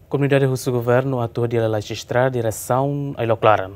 Comunidade Russo Governo atua de registrar a direção a Iloclaran.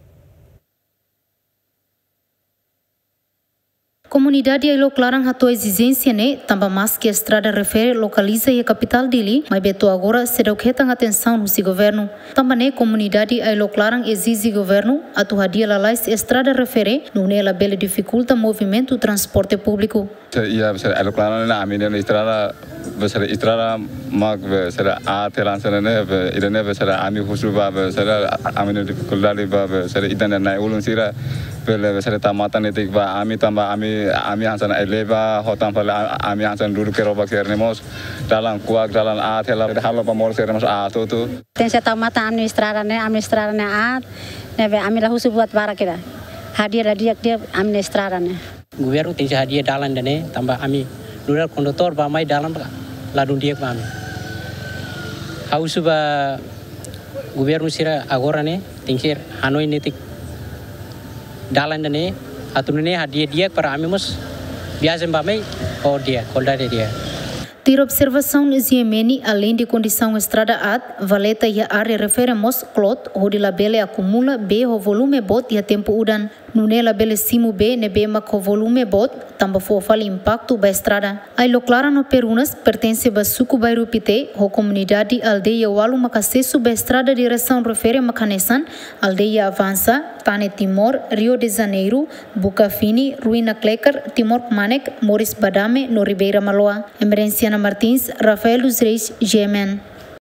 Comunidade Iloclaran atua exigência né, também mais que a estrada refere localiza a capital dele, mas beto agora será o que tem atenção no seu governo. Também né, comunidade Iloclaran exige governo atua dia lá a estrada refere, não é la bela dificulta movimento transporte público. Ia besar Iloclaran na amine na estrada mag besar a teransan ne idane besar ami husuba besar amine dificuldade ba besar idane na ulun sira bela besar tamatan etik ba ami tamba ami hansan eleva hotam pala ami hansan dulu kerobak sernemos dalam kuak dalam a tela halo pamor sernemos a tu ten se tamatan administrada ne a nebe ami la husu buat bara kira hadir dia administrada ne governo tem hadir dalan ne tambah ami luar konduktor ba mai dalam ladun dia ba ami hausu ba governo sira agora ne tem ser hanoi netik dalan ne atunune hadir dia para ami mus biasa mbamai or dia koldade dia. Ter observação Ziemeni, além de condição estrada ad, valeta e a área referemos clot, onde a bele acumula B o volume bot e a tempo udan. Nune la bele simu B ne B ma co volume bot, tamba fo fali impacto ba estrada. A Iloclaran no Perunas pertence ba suku bairupite, ho comunidade aldeia walu makasesu ba estrada direção refere makanesan, aldeia avança, Tane Timor, Rio de Janeiro, Bucafini, Ruína Klecker, Timor Manek, Moris Badame, no Ribeira Maloa. Emerenciana Martins, Rafael dos Reis, GMN.